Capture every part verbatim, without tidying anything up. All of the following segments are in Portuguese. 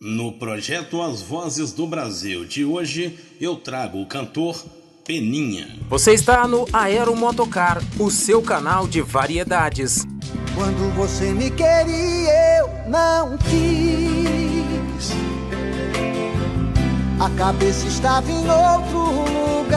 No projeto As Vozes do Brasil de hoje, eu trago o cantor Peninha. Você está no Aero Motocar, o seu canal de variedades. Quando você me queria, eu não quis. A cabeça estava em outro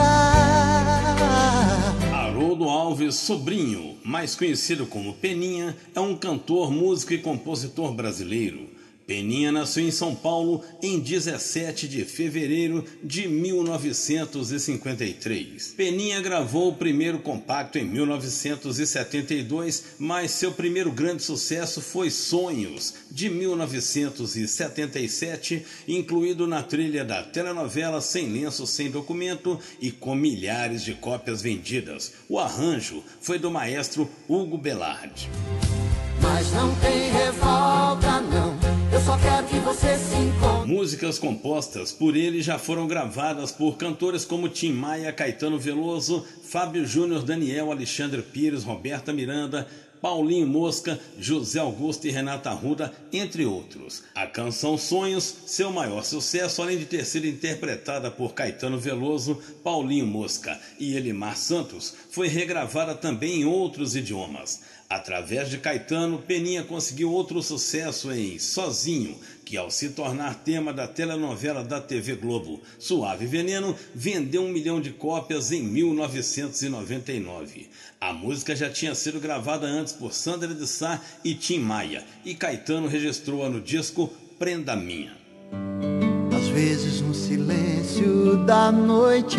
lugar. Haroldo Alves Sobrinho, mais conhecido como Peninha, é um cantor, músico e compositor brasileiro. Peninha nasceu em São Paulo em dezessete de fevereiro de mil novecentos e cinquenta e três. Peninha gravou o primeiro compacto em mil novecentos e setenta e dois, mas seu primeiro grande sucesso foi Sonhos, de mil novecentos e setenta e sete, incluído na trilha da telenovela Sem Lenço, Sem Documento e com milhares de cópias vendidas. O arranjo foi do maestro Hugo Belardi. Mas não tem revolta, não. Eu só quero que você se encontre. Músicas compostas por ele já foram gravadas por cantores como Tim Maia, Caetano Veloso, Fábio Júnior, Daniel, Alexandre Pires, Roberta Miranda, Paulinho Mosca, José Augusto e Renata Arruda, entre outros. A canção Sonhos, seu maior sucesso, além de ter sido interpretada por Caetano Veloso, Paulinho Mosca e Elimar Santos, foi regravada também em outros idiomas. Através de Caetano, Peninha conseguiu outro sucesso em Sozinho, que ao se tornar tema da telenovela da T V Globo Suave Veneno, vendeu um milhão de cópias em mil novecentos e noventa e nove. A música já tinha sido gravada antes por Sandra de Sá e Tim Maia, e Caetano registrou-a no disco Prenda Minha. Às vezes no silêncio da noite.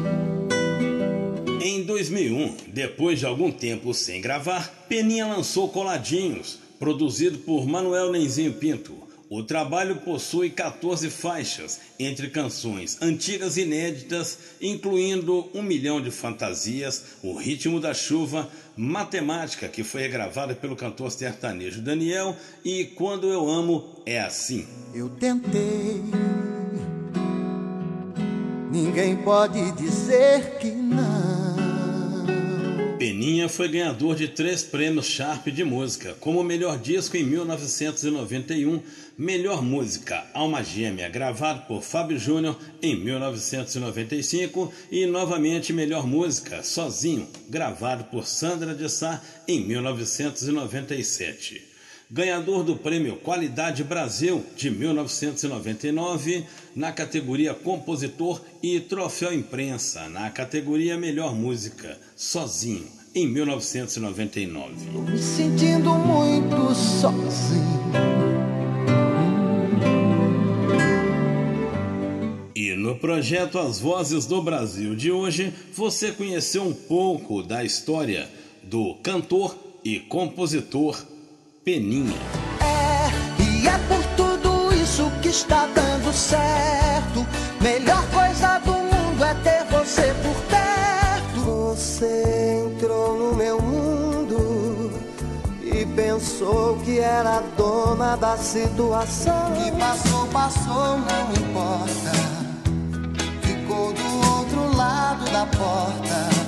Em dois mil e um, depois de algum tempo sem gravar, Peninha lançou Coladinhos, produzido por Manuel Nenzinho Pinto. O trabalho possui quatorze faixas, entre canções antigas e inéditas, incluindo Um Milhão de Fantasias, O Ritmo da Chuva, Matemática, que foi regravada pelo cantor sertanejo Daniel, e Quando Eu Amo É Assim. Eu tentei, ninguém pode dizer que não. Peninha foi ganhador de três prêmios Sharp de música, como Melhor Disco em mil novecentos e noventa e um, Melhor Música Alma Gêmea, gravado por Fábio Júnior em mil novecentos e noventa e cinco, e novamente Melhor Música Sozinho, gravado por Sandra de Sá em mil novecentos e noventa e sete. Ganhador do Prêmio Qualidade Brasil de mil novecentos e noventa e nove, na categoria Compositor, e Troféu Imprensa, na categoria Melhor Música, Sozinho, em mil novecentos e noventa e nove. Tô me sentindo muito sozinho. E no projeto As Vozes do Brasil de hoje, você conheceu um pouco da história do cantor e compositor Peninha. É, e é por tudo isso que está dando certo. Melhor coisa do mundo é ter você por perto. Você entrou no meu mundo e pensou que era dona da situação. Que passou, passou, não importa. Ficou do outro lado da porta.